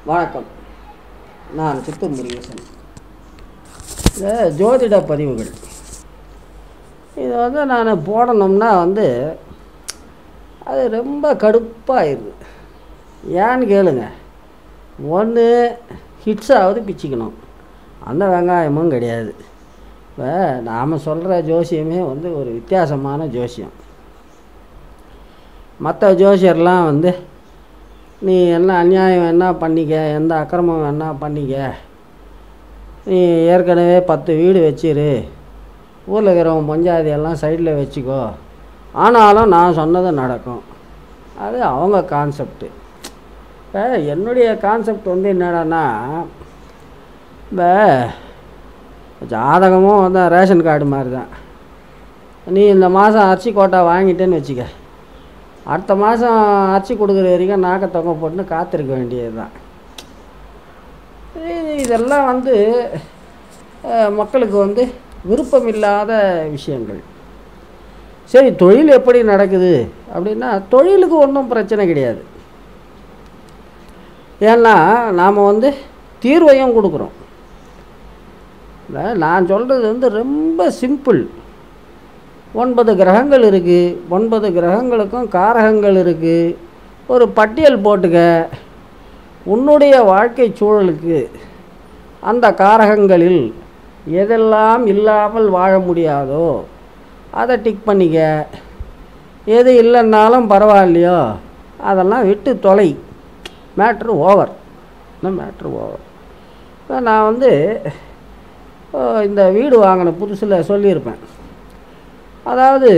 வணக்கம். நான் சித்தூர் முருகேசன். இந்த ஜோதிட பதிவுகள் இதை நான் போடணும்னா அது ரொம்ப கடுப்பாகிடுது. ஏன்னு கேளுங்க. ஒன்று ஹிட்ஸாவது பிச்சுக்கணும், அந்த வெங்காயமும் கிடையாது. இப்போ நாம் சொல்கிற ஜோசியமே ஒரு வித்தியாசமான ஜோசியம். மற்ற ஜோசியர்லாம் நீ என்ன அநியாயம் வேணா பண்ணிக்க, எந்த அக்கிரமம் வேணா பண்ணிக்க, நீ ஏற்கனவே 10 வீடு வச்சிரு, ஊரில் இருக்கிறவங்க பஞ்சாயத்தையெல்லாம் சைடில் வச்சுக்கோ, ஆனாலும் நான் சொன்னது நடக்கும். அது அவங்க கான்செப்டு. இப்போ என்னுடைய கான்செப்ட் என்னடான்னா, இப்போ ஜாதகமும் ரேஷன் கார்டு மாதிரி தான். நீ இந்த மாதம் அரிசி கோட்டா வாங்கிட்டேன்னு வச்சுக்க, அடுத்த மாதம் அரிசி கொடுக்குற வரைக்கும் நாக்க தொகை போட்டுன்னு காத்திருக்க வேண்டியது தான். இதெல்லாம் மக்களுக்கு விருப்பம் இல்லாத விஷயங்கள். சரி, தொழில் எப்படி நடக்குது அப்படின்னா, தொழிலுக்கு ஒன்றும் பிரச்சனை கிடையாது. ஏன்னா நாம் தீர்வையும் கொடுக்குறோம். நான் சொல்கிறது ரொம்ப சிம்பிள். 9 கிரகங்கள் இருக்குது. 9 கிரகங்களுக்கும் காரகங்கள் இருக்குது. ஒரு பட்டியல் போட்டுக்க. உன்னுடைய வாழ்க்கை சூழலுக்கு அந்த காரகங்களில் எதெல்லாம் இல்லாமல் வாழ முடியாதோ அதை டிக் பண்ணிக்க. எது இல்லைன்னாலும் பரவாயில்லையோ அதெல்லாம் விட்டு தொலை. Matter over. Matter over. நான் இந்த வீடு வாங்கின புதுசில் சொல்லியிருப்பேன். அதாவது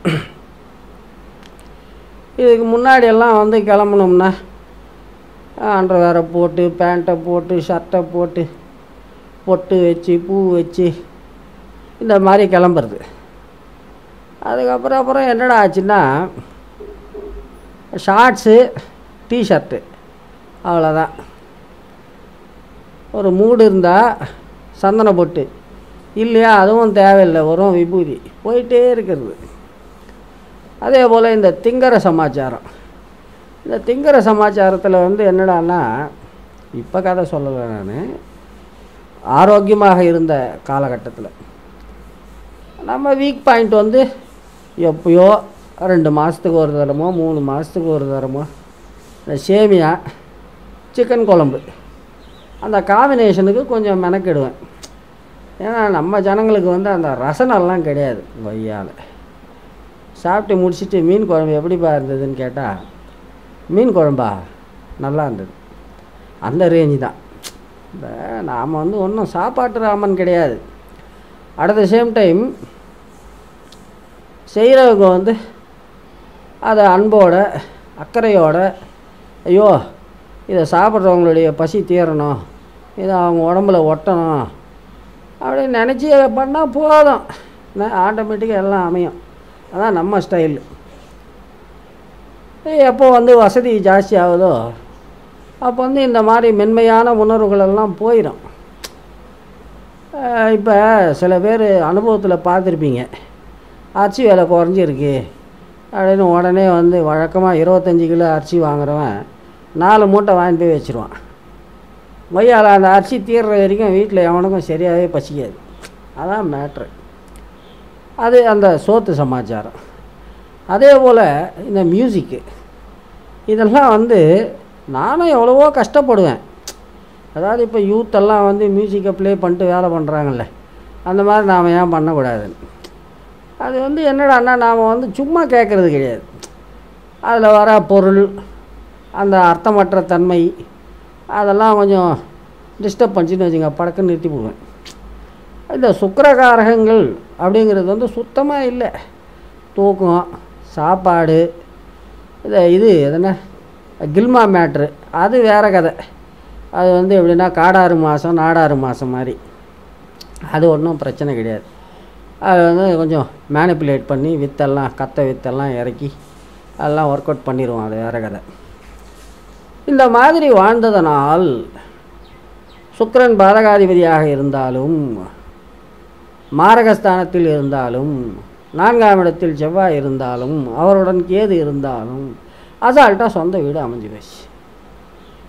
இதுக்கு முன்னாடியெல்லாம் கிளம்பணும்னா அண்டர்வேரை போட்டு, பேண்ட்டை போட்டு, ஷர்ட்டை போட்டு, பொட்டு வச்சு, பூ வச்சு இந்த மாதிரி கிளம்புறது. அதுக்கப்புறம் என்னடா ஆச்சுன்னா, ஷார்ட்ஸு, டிஷர்ட்டு, அவ்வளோதான். ஒரு மூடு இருந்தால் சந்தன பொட்டு, இல்லையா அதுவும் தேவையில்லை, வரும் விபூதி, போயிட்டே இருக்கிறது. அதே போல் இந்த திங்கர சமாச்சாரம். இந்த திங்கர சமாச்சாரத்தில் என்னடான்னா, இப்போ கதை சொல்லலை, நான் ஆரோக்கியமாக இருந்த காலகட்டத்தில் நம்ம வீக் பாயிண்ட் எப்பயோ 2 மாதத்துக்கு ஒரு தரமோ 3 மாதத்துக்கு ஒரு தரமோ இந்த சேமியா சிக்கன் குழம்பு அந்த காம்பினேஷனுக்கு கொஞ்சம் மெனக்கிடுவேன். ஏன்னா நம்ம ஜனங்களுக்கு அந்த ரசனெல்லாம் கிடையாது. கொய்யால் சாப்பிட்டு முடிச்சுட்டு மீன் குழம்பு எப்படிப்பா இருந்ததுன்னு கேட்டால், மீன் குழம்பா நல்லா இருந்தது, அந்த ரேஞ்சு தான். இப்போ நாம் ஒன்றும் சாப்பாட்டு ராமன் கிடையாது. அட் த சேம் டைம் செய்கிறவங்க அதை அன்போட அக்கறையோட, ஐயோ இதை சாப்பிட்றவங்களுடைய பசி தீரணும், இதை அவங்க உடம்புல ஒட்டணும் அப்படின்னு நினச்சி பண்ணால் போதும், ஆட்டோமேட்டிக்காக எல்லாம் அமையும். அதான் நம்ம ஸ்டைல். எப்போ வசதி ஜாஸ்தி ஆகுதோ அப்போ இந்த மாதிரி மென்மையான உணர்வுகளெல்லாம் போயிடும். இப்போ சில பேர் அனுபவத்தில் பார்த்துருப்பீங்க, அரிசி விலை குறைஞ்சிருக்கு அப்படின்னு உடனே வழக்கமாக 25 கிலோ அரிசி வாங்குறவன் 4 மூட்டை வாங்கிட்டு போய் வச்சுருவான். கொய்யால் அந்த அரிசி தீர்ற வரைக்கும் வீட்டில் எவனுக்கும் சரியாகவே பசிக்காது. அதான் மேட்ரு. அது அந்த சோத்து சமாச்சாரம். அதே போல் இந்த மியூசிக்கு இதெல்லாம் நானும் எவ்வளவோ கஷ்டப்படுவேன். அதாவது இப்போ யூத்தெல்லாம் மியூசிக்கை ப்ளே பண்ணிட்டு வேலை பண்ணுறாங்கல்ல, அந்த மாதிரி நாம் ஏன் பண்ணக்கூடாதுன்னு. அது என்னடான்னா, நாம் சும்மா கேட்குறது கிடையாது. அதில் வர பொருள், அந்த அர்த்தமற்ற தன்மை, அதெல்லாம் கொஞ்சம் டிஸ்டர்ப் பண்ணிச்சுன்னு வச்சுங்க, படக்குன்னு நிறுத்தி போடுவேன். இந்த சுக்கிரகாரகங்கள் அப்படிங்கிறது சுத்தமாக இல்லை. தூக்கம், சாப்பாடு, இது எதுனா கில்மா மேட்ரு, அது வேறு கதை. அது எப்படின்னா காடாறு மாதம் நாடாறு மாதம் மாதிரி, அது ஒன்றும் பிரச்சனை கிடையாது. அது கொஞ்சம் மேனிப்புலேட் பண்ணி வித்தெல்லாம் வித்தெல்லாம் இறக்கி அதெல்லாம் ஒர்க் அவுட் பண்ணிடுவோம், அது வேறு கதை. இந்த மாதிரி வாழ்ந்ததனால் சுக்கிரன் பாதகாதிபதியாக இருந்தாலும், மாரகஸ்தானத்தில் இருந்தாலும், 4ஆம் இடத்தில் செவ்வாய் இருந்தாலும், அவருடன் கேது இருந்தாலும், அசால்ட்டாக சொந்த வீடு அமைஞ்சு போச்சு.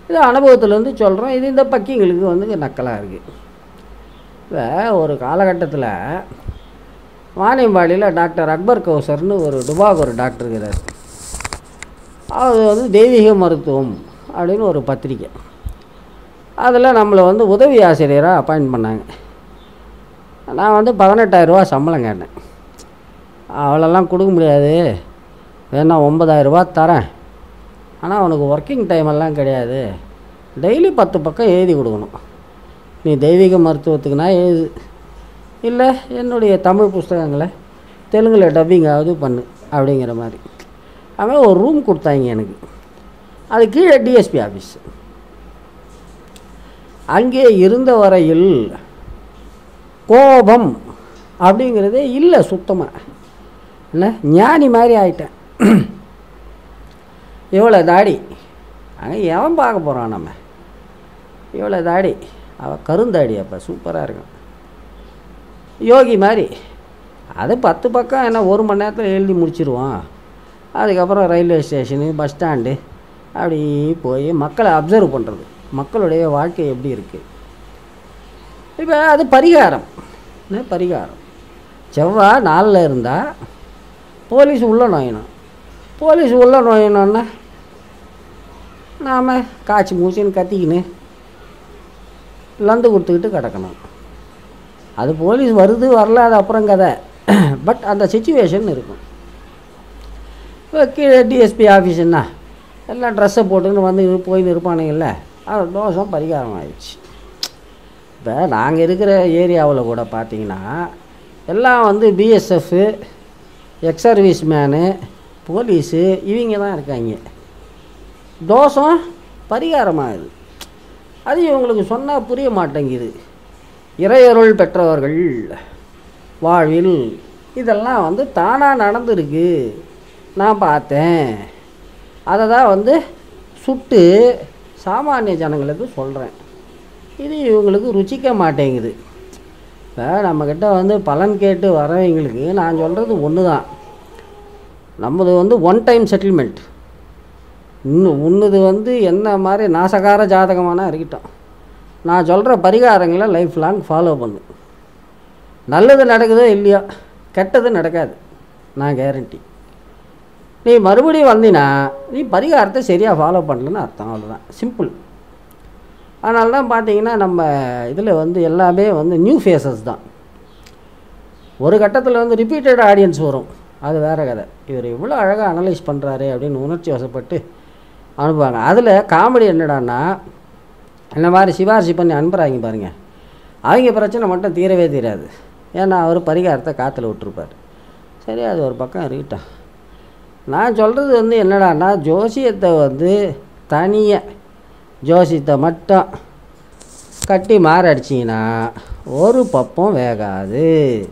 இது அனுபவத்துலேருந்து சொல்கிறோம். இது இந்த பக்கிங்களுக்கு வந்து நக்கலாக இருக்குது. இப்போ ஒரு காலகட்டத்தில் வாணியம்பாடியில் டாக்டர் அக்பர் கௌசர்னு ஒரு டுபாக் ஒரு டாக்டர் இருக்கிறார். அது வந்து தெய்வீக மருத்துவம் அப்படின்னு ஒரு பத்திரிக்கை. அதில் நம்மளை வந்து உதவி ஆசிரியராக அப்பாயிண்ட் பண்ணாங்க. நான் வந்து 18,000 ரூபா சம்பளம் கேட்டேன். அவ்வளோலாம் கொடுக்க முடியாது, வேணா 9,000 ரூபா தரேன், ஆனால் அவனுக்கு ஒர்க்கிங் டைம் எல்லாம் கிடையாது, டெய்லி 10 பக்கம் எழுதி கொடுக்கணும், நீ தெய்வீக மருத்துவத்துக்குனா எழுது, இல்லை என்னுடைய தமிழ் புஸ்தகங்களை தெலுங்கில் டப்பிங்காவது பண்ணு அப்படிங்கிற மாதிரி. அவன் ஒரு ரூம் கொடுத்தாங்க எனக்கு. அது கீழே டிஎஸ்பி ஆஃபீஸ். அங்கே இருந்த வரையில் கோபம் அப்படிங்கிறதே இல்லை சுத்தமாக. இல்லை ஞானி மாதிரி ஆயிட்டேன். இவ்வளோ தாடி அங்கே எவன் பார்க்க போகிறான்? நம்ம இவ்வளோ தாடி, அவள் கருந்தாடி, அப்போ சூப்பராக இருக்கும், யோகி மாதிரி. அது 10 பக்கம் என்ன 1 மணி நேரத்தில் எழுதி முடிச்சிருவான். அதுக்கப்புறம் ரயில்வே ஸ்டேஷனு, பஸ் ஸ்டாண்டு, அப்படி போய் மக்களை அப்சர்வ் பண்ணுறது, மக்களுடைய வாழ்க்கை எப்படி இருக்குது. இப்போ அது பரிகாரம். பரிகாரம் செவ்வாய் 4ல் இருந்தால் போலீஸ் உள்ள நோயணும். போலீஸ் உள்ள நோயணுன்னா நாம் காய்ச்சி மூச்சின்னு கத்திக்கின்னு லந்து கொடுத்துக்கிட்டு கிடக்கணும். அது போலீஸ் வருது வரல, அது அப்புறம் கதை. பட் அந்த சிச்சுவேஷன் இருக்கும். இப்போ கீழே டிஎஸ்பி ஆஃபீஸுன்னா எல்லாம் ட்ரெஸ்ஸை போட்டுன்னு வந்து போய் இருப்பானுங்கள்ல, அது தோஷம் பரிகாரம் ஆயிடுச்சு. இப்போ நாங்கள் இருக்கிற ஏரியாவில் கூட பார்த்திங்கன்னா எல்லாம் வந்து BSF, ex service man, police, இவங்க தான் இருக்காங்க. தோஷம் பரிகாரமாகுது. அது இவங்களுக்கு சொன்னால் புரிய மாட்டேங்குது. இறையருள் பெற்றவர்கள் வாழ்வில் இதெல்லாம் வந்து தானாக நடந்துருக்கு, நான் பார்த்தேன். அதை தான் வந்து சுட்டு சாமானிய ஜனங்களுக்கு சொல்கிறேன். இது இவங்களுக்கு ருச்சிக்க மாட்டேங்குது. இப்போ நம்மக்கிட்ட வந்து பலன் கேட்டு வரவங்களுக்கு நான் சொல்கிறது ஒன்று தான். நம்மது வந்து 1 டைம் செட்டில்மெண்ட். இன்னுது வந்து என்ன மாதிரி நாசகார ஜாதகமானா இருக்கட்டும், நான் சொல்கிற பரிகாரங்களை லைஃப் லாங் ஃபாலோ பண்ணு. நல்லது நடக்குதோ இல்லையோ, கெட்டது நடக்காது, நான் கேரண்டி. நீ மறுபடியும் வந்தினா நீ பரிகாரத்தை சரியாக ஃபாலோ பண்ணலன்னு அர்த்தம். அவ்வளோதான், சிம்பிள். அதனால தான் பார்த்தீங்கன்னா நம்ம இதில் வந்து எல்லாமே வந்து நியூ ஃபேஸஸ் தான். ஒரு கட்டத்தில் வந்து ரிப்பீட்டட் ஆடியன்ஸ் வரும், அது வேறு கதை. இவர் இவ்வளோ அழகாக அனலைஸ் பண்ணுறாரு அப்படின்னு உணர்ச்சி வசப்பட்டு அனுப்புவாங்க. அதில் காமெடி என்னடான்னா, இந்த மாதிரி சிபாரிசு பண்ணி அனுப்புகிறாங்க பாருங்கள், அவங்க பிரச்சனை மட்டும் தீரவே தீராது. ஏன்னா அவர் பரிகாரத்தை காற்றுல விட்டுருப்பார். சரி, அது ஒரு பக்கம் இருக்கட்டும். நான் சொல்கிறது வந்து என்னடான்னா, ஜோசியத்தை வந்து தனியாக ஜோசியத்தை மட்டும் கட்டி மாரடிச்சிங்கன்னா ஒரு பப்பம் வேகாது.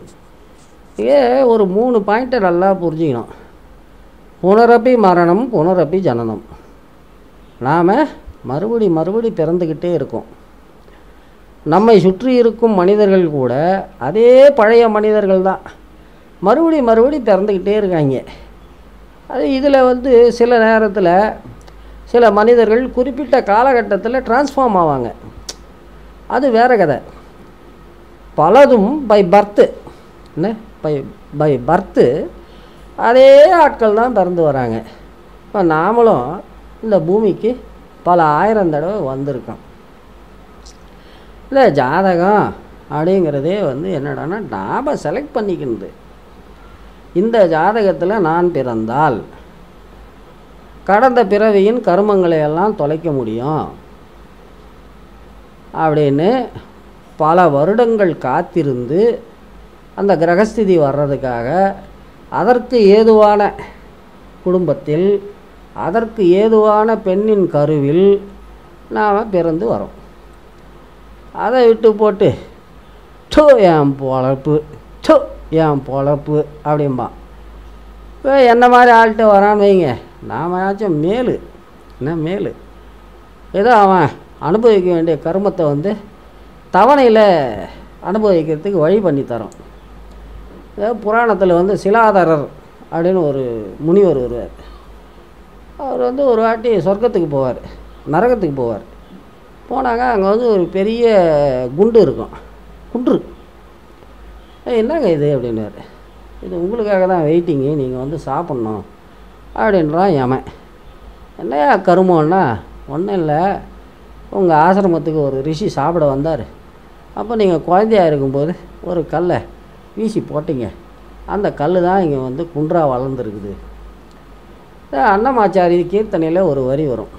ஒரு 3 பாயிண்ட்டை நல்லா புரிஞ்சுக்கணும். புனரப்பி மரணம், புனரப்பி ஜனனம். நாம் மறுபடி பிறந்துக்கிட்டே இருக்கோம். நம்மை சுற்றி இருக்கும் மனிதர்கள் கூட அதே பழைய மனிதர்கள் தான், மறுபடி பிறந்துக்கிட்டே இருக்காங்க. அது இதில் வந்து சில நேரத்தில் சில மனிதர்கள் குறிப்பிட்ட காலகட்டத்தில் டிரான்ஸ்ஃபார்ம் ஆவாங்க, அது வேறு கதை. பலதும் பை பர்த்து, என்ன பை பர்த்து அதே ஆட்கள் தான் பிறந்து வராங்க. இப்போ நாமளும் இந்த பூமிக்கு பல 1000 தடவை வந்திருக்கோம். இல்லை ஜாதகம் அப்படிங்கிறதே வந்து என்னடான்னா நாம் செலக்ட் பண்ணிக்கிறது. இந்த ஜாதகத்தில் நான் பிறந்தால் கடந்த பிறவியின் கர்மங்களை எல்லாம் தொலைக்க முடியும் அப்படின்னு பல வருடங்கள் காத்திருந்து அந்த கிரகஸ்திதி வர்றதுக்காக அதற்கு ஏதுவான குடும்பத்தில் அதற்கு ஏதுவான பெண்ணின் கருவில் நாம் பிறந்து வரோம். அதை விட்டு போட்டு டோ என் பொழப்பு, டோ என் பொழப்பு அப்படிம்பான். இப்போ என்ன மாதிரி ஆள்கிட்ட வரான்னு வைங்க, நாமயாச்சும் மேலு, என்ன மேலு, ஏதோ அவன் அனுபவிக்க வேண்டிய கர்மத்தை வந்து தவணையில் அனுபவிக்கிறதுக்கு வழி பண்ணி தரோம். புராணத்தில் வந்து சிலாதரர் அப்படின்னு ஒரு முனிவர் வருவார். அவர் வந்து ஒரு வாட்டி சொர்க்கத்துக்கு போவார். நரகத்துக்கு போவார். போனாங்க, அங்கே வந்து ஒரு பெரிய குண்டு இருக்கும். குன்று என்னங்க இது அப்படின்னாரு. இது உங்களுக்காக தான் வெயிட்டிங்கு, நீங்கள் வந்து சாப்பிட்ணும் அப்படின்றான் யமன். என்னையா கருமம்னா, ஒன்றும் இல்லை, உங்கள் ஆசிரமத்துக்கு ஒரு ரிஷி சாப்பிட வந்தார். அப்போ நீங்கள் குழந்தையாக இருக்கும்போது ஒரு கல்லை வீசி போட்டிங்க, அந்த கல் தான் இங்கே வந்து குன்றா வளர்ந்துருக்குது. அன்னமாச்சாரி கீர்த்தனையில் ஒரு வரி வரும்,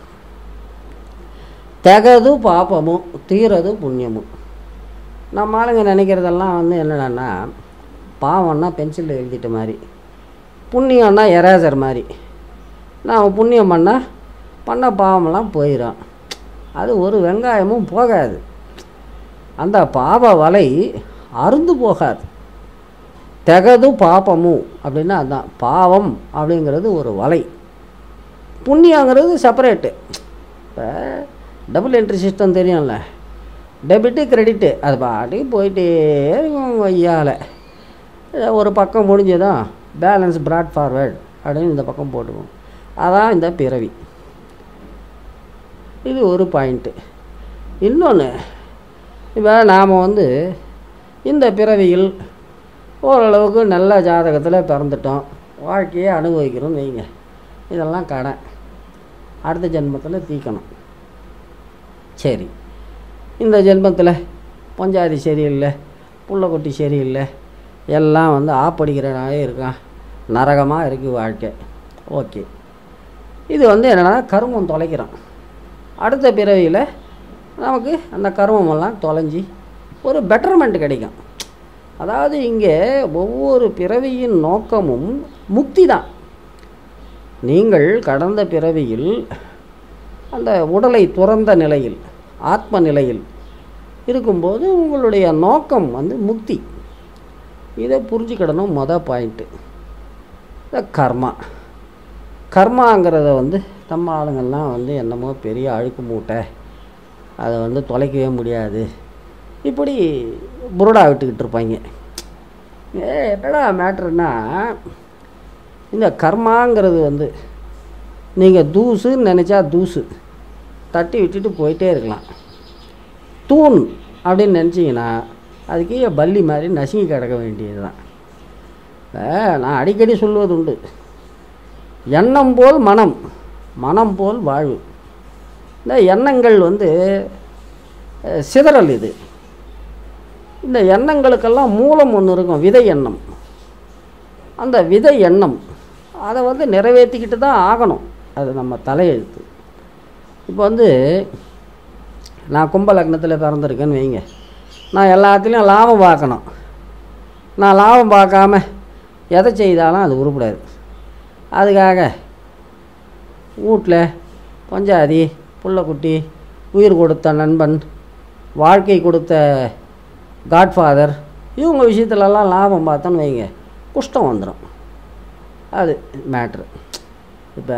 தெகது பாப்பமும் தீரது புண்ணியமும். நம்ம ஆளுங்க நினைக்கிறதெல்லாம் வந்து என்னென்னா, பாவம்னா பென்சிலில் எழுதிட்ட மாதிரி, புண்ணியம்னா எரேசர் மாதிரி. நான் புண்ணியம் பண்ண பாவமெல்லாம் போயிடும். அது ஒரு வெங்காயமும் போகாது, அந்த பாவ வலை அருந்து போகாது. தெகது பாப்பமும் அப்படின்னா அதுதான், பாவம் அப்படிங்கிறது ஒரு வலை, புண்ணியங்கிறது செப்பரேட்டு. இப்போ டபுள் என்ட்ரி சிஸ்டம் தெரியும்ல, டெபிட்டு கிரெடிட்டு, அது பாட்டுக்கு போயிட்டே இருக்கும் ஐயாவில். ஒரு பக்கம் முடிஞ்சதும் பேலன்ஸ் ப்ராட் ஃபார்வேர்டு அப்படின்னு இந்த பக்கம் போட்டுக்கும். அதான் இந்த பிறவி. இது ஒரு பாயிண்ட்டு. இன்னொன்று, இப்போ நாம் வந்து இந்த பிறவியில் ஓரளவுக்கு நல்ல ஜாதகத்தில் பிறந்துட்டோம், வாழ்க்கையை அனுபவிக்கிறோம்னு வைங்க. இதெல்லாம் கடன், அடுத்த ஜென்மத்தில் தீக்கணும். சரி, இந்த ஜென்மத்தில் பொஞ்சாதி சரியில்லை, புள்ளக்குட்டி சரியில்லை, எல்லாம் வந்து ஆப்படிக்கிறனாவே இருக்கான், நரகமாக இருக்குது வாழ்க்கை. ஓகே, இது வந்து என்னென்னா கருமம் தொலைக்கிறோம். அடுத்த பிறவியில் நமக்கு அந்த கருமமெல்லாம் தொலைஞ்சி ஒரு பெட்டர்மெண்ட் கிடைக்கும். அதாவது இங்கே ஒவ்வொரு பிறவியின் நோக்கமும் முக்தி தான். நீங்கள் கடந்த பிறவியில் அந்த உடலை துறந்த நிலையில், ஆத்ம நிலையில் இருக்கும்போது உங்களுடைய நோக்கம் வந்து முக்தி. இதை புரிஞ்சுக்கிடணும். மொதல் பாயிண்ட்டு இந்த கர்மாங்கிறத வந்து நம்ம ஆளுங்கள்லாம் வந்து என்னமோ பெரிய அழுக்கு மூட்டை, அதை வந்து தொலைக்கவே முடியாது, இப்படி புருடா விட்டுக்கிட்டு இருப்பாங்க. என்னடா மேட்ருன்னா, இந்த கர்மாங்கிறது வந்து நீங்கள் தூசுன்னு நினச்சா தூசு தட்டி விட்டுட்டு போயிட்டே இருக்கலாம். தூண் அப்படின்னு நினச்சிங்கன்னா அதுக்கு பல்லி மாதிரி நசுங்கி கிடக்க வேண்டியது தான். நான் அடிக்கடி சொல்வது உண்டு, எண்ணம் போல் மனம், மனம் போல் வாழ்வு. இந்த எண்ணங்கள் வந்து சிதறல். இது இந்த எண்ணங்களுக்கெல்லாம் மூலம் ஒன்று இருக்கும், விதை எண்ணம். அந்த விதை எண்ணம் அதை வந்து நிறைவேற்றிக்கிட்டு தான் ஆகணும், அது நம்ம தலையெழுத்து. இப்போ வந்து நான் கும்ப லக்னத்தில் பிறந்திருக்கேன்னு வைங்க, நான் எல்லாத்துலேயும் லாபம் பார்க்கணும். நான் லாபம் பார்க்காம எதை செய்தாலும் அது உருப்படாது. அதுக்காக வீட்டில் பொஞ்சாதி, புள்ளக்குட்டி, உயிர் கொடுத்த நண்பன், வாழ்க்கை கொடுத்த காட்ஃபாதர், இவங்க விஷயத்துலலாம் லாபம் பார்த்தோன்னு வைங்க, குஷ்டம் வந்துடும். அது மேட்ரு. இப்போ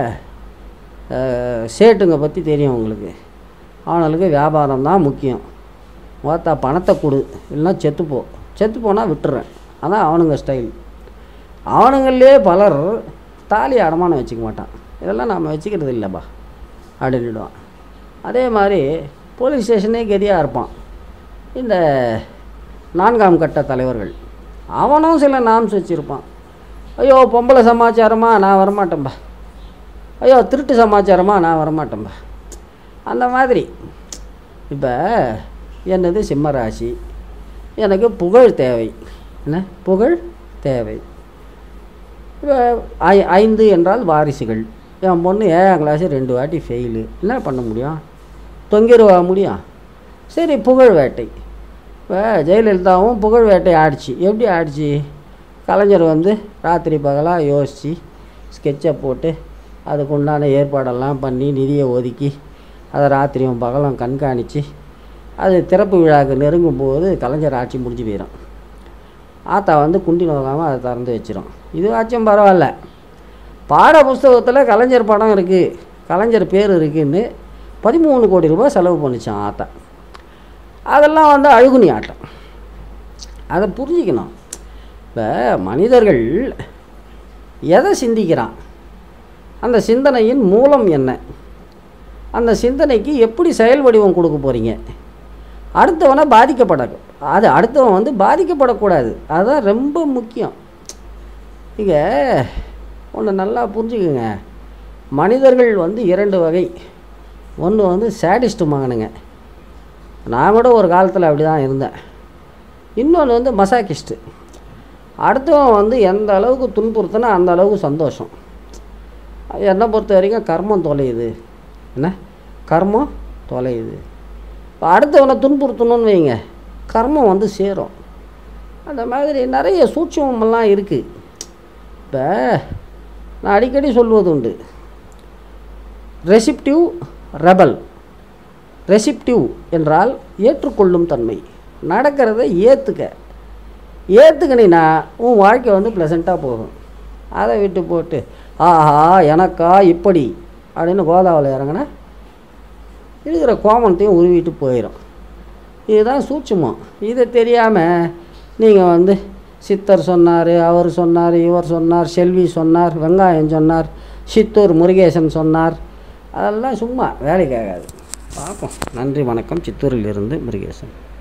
சேட்டுங்க பற்றி தெரியும் உங்களுக்கு. அவனுக்கு வியாபாரம் தான் முக்கியம். மொத்தா பணத்தை கொடு, இல்லைன்னா செத்து போனால் விட்டுறேன், அதான் அவனுங்க ஸ்டைல். அவனுங்களே பலர் தாலி அடமானம் வச்சுக்க மாட்டான், இதெல்லாம் நாம் வச்சுக்கிறது இல்லைப்பா அப்படின்னுடுவான். அதே மாதிரி போலீஸ் ஸ்டேஷனே கதியாக இருப்பான் இந்த 4ஆம் கட்ட தலைவர்கள். அவனும் சில நாம்ஸ் வச்சுருப்பான். ஐயோ பொம்பளை சமாச்சாரமா நான் வரமாட்டேன்பா, ஐயோ திருட்டு சமாச்சாரமா நான் வரமாட்டேன்பா. அந்த மாதிரி இப்போ என்னது சிம்மராசி, எனக்கு புகழ் தேவை. என்ன புகழ் தேவை? இப்போ 5 என்றால் வாரிசுகள். என் பொண்ணு 7ஆம் கிளாஸு 2 வாட்டி ஃபெயிலு, என்ன பண்ண முடியும்? தொங்கிடுவா முடியும்? சரி, புகழ் வேட்டை. இப்போ ஜெயலலிதாவும் புகழ் வேட்டை ஆடிச்சு. எப்படி ஆடிச்சு? கலைஞர் வந்து ராத்திரி பகலாக யோசித்து ஸ்கெட்சை போட்டு அதுக்கு உண்டான ஏற்பாடெல்லாம் பண்ணி நிதியை ஒதுக்கி அதை ராத்திரியும் பகலும் கண்காணித்து அது திறப்பு விழாவுக்கு நெருங்கும் போது கலைஞர் ஆட்சி முடிஞ்சு போயிடும். ஆத்தா வந்து குண்டி நோக்காமல் அதை திறந்து வச்சிடும். இதுவாச்சும் பரவாயில்ல, பாட புஸ்தகத்தில் கலைஞர் படம் இருக்குது, கலைஞர் பேர் இருக்குதுன்னு 13 கோடி ரூபாய் செலவு பண்ணிச்சான் ஆத்தா. அதெல்லாம் வந்து அழுகுனி ஆட்டம். அதை புரிஞ்சிக்கணும். இப்போ மனிதர்கள் எதை சிந்திக்கிறான், அந்த சிந்தனையின் மூலம் என்ன? அந்த சிந்தனைக்கு எப்படி செயல் வடிவம் கொடுக்க போகிறீங்க? அடுத்தவனை அடுத்தவன் வந்து பாதிக்கப்படக்கூடாது. அதுதான் ரொம்ப முக்கியம். இங்கே ஒன்று நல்லா புரிஞ்சுக்குங்க. மனிதர்கள் வந்து 2 வகை. ஒன்று வந்து சேடிஸ்ட்டு மகனுங்க, நான் கூட ஒரு காலத்தில் அப்படி தான் இருந்தேன். இன்னொன்று வந்து மசாக்கிஸ்ட்டு. அடுத்தவன் வந்து எந்த அளவுக்கு துன்புறுத்தினா அந்த அளவுக்கு சந்தோஷம். என்னை பொறுத்த வரைக்கும் கர்மம் தொலையுது. என்ன கர்மம் தொலையுது. இப்போ அடுத்தவனை துன்புறுத்தணும்னு வைங்க, கர்மம் வந்து சேரும். அந்த மாதிரி நிறைய சூட்சமெல்லாம் இருக்குது. இப்போ நான் அடிக்கடி சொல்வது உண்டு, ரெசிப்டிவ் ரெபல். ரெசிப்டிவ் என்றால் ஏற்றுக்கொள்ளும் தன்மை. நடக்கிறத ஏற்றுக்கினா உன் வாழ்க்கை வந்து ப்ளசண்ட்டாக போகும். அதை விட்டு போட்டு ஆஹா எனக்கா இப்படி அப்படின்னு கோதாவில் இறங்கினா இருக்கிற கோமணத்தையும் உருவிட்டு போயிடும். இதுதான் சூட்சுமம். இதை தெரியாமல் நீங்கள் வந்து சித்தர் சொன்னார், அவர் சொன்னார், இவர் சொன்னார், செல்வி சொன்னார், வெங்காயம் சொன்னார், சித்தூர் முருகேசன் சொன்னார், அதெல்லாம் சும்மா வேலைக்கு ஆகாது. பார்ப்போம். நன்றி, வணக்கம். சித்தூரிலிருந்து முருகேசன்.